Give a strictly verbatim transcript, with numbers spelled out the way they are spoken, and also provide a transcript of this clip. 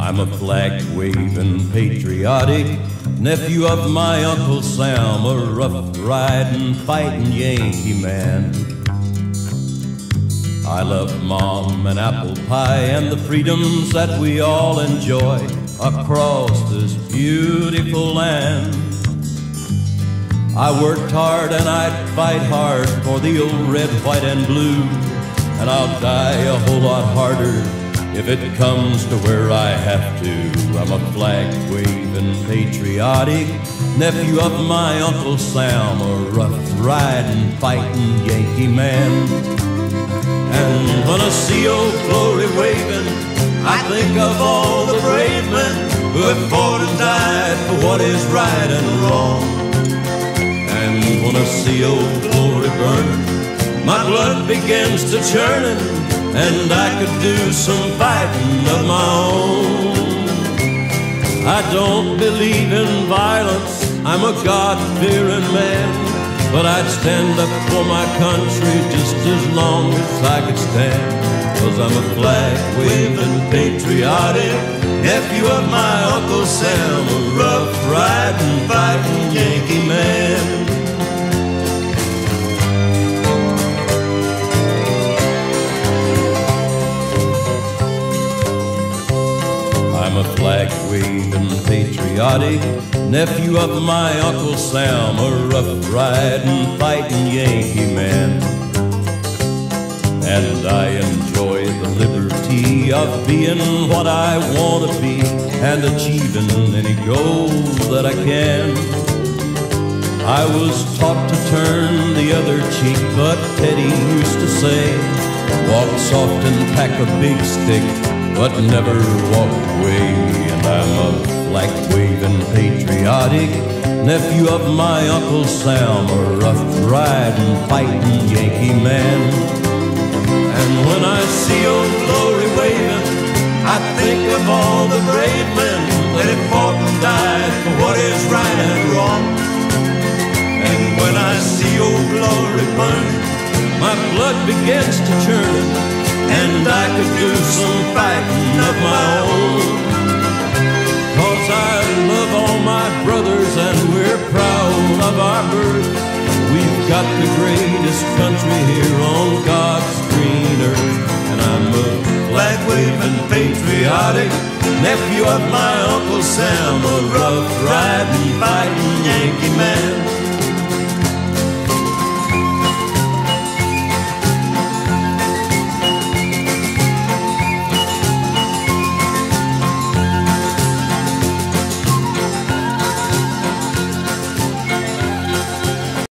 I'm a flag-waving, patriotic nephew of my Uncle Sam, a rough-riding, fighting Yankee man. I love Mom and apple pie and the freedoms that we all enjoy across this beautiful land. I worked hard and I'd fight hard for the old red, white, and blue, and I'll die a whole lot harder if it comes to where I have to. I'm a flag-waving, patriotic nephew of my Uncle Sam, a rough-riding, fighting Yankee man. And when I see old glory waving, I think of all the brave men who have fought and died for what is right and wrong. And when I see old glory burning, my blood begins to churning, and I could do some fighting of my own. I don't believe in violence, I'm a God-fearing man, but I'd stand up for my country just as long as I could stand. 'Cause I'm a flag-waving, patriotic nephew of my Uncle Sam, a rough-riding, fighting Yankee man. I'm a flag-waving, patriotic nephew of my Uncle Sam, a rough-riding, fighting Yankee man. And I enjoy the liberty of being what I want to be and achieving any goal that I can. I was taught to turn the other cheek, but Teddy used to say, walk soft and pack a big stick, but never walk away. And I'm a flag-waving, patriotic nephew of my Uncle Sam, a rough-riding, fighting Yankee man. And when I see old glory waving, I think of all the brave men that have fought and died for what is right and wrong. And when I see old glory burning, my blood begins to churn, and I could do some fighting of my own. 'Cause I love all my brothers and we're proud of our birth. We've got the greatest country here on God's green earth. And I'm a flag-waving, patriotic nephew of my Uncle Sam, a rough-riding, fighting Yankee man.